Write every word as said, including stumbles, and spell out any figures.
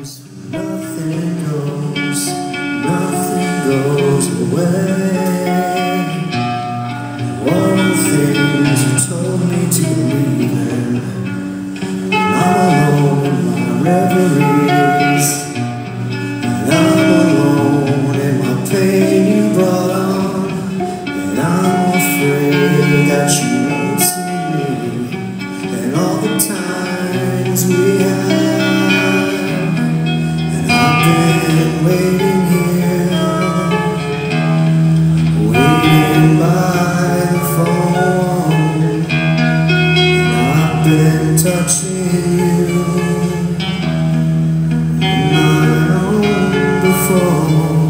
Nothing goes, nothing goes away. All the things you told me to believe in, and I'm alone in my reveries, and I'm alone in my pain you brought on, and I'm afraid that you won't see me, and all the times we had. Been waiting here, waiting by the phone, and I've been touching you in my own before.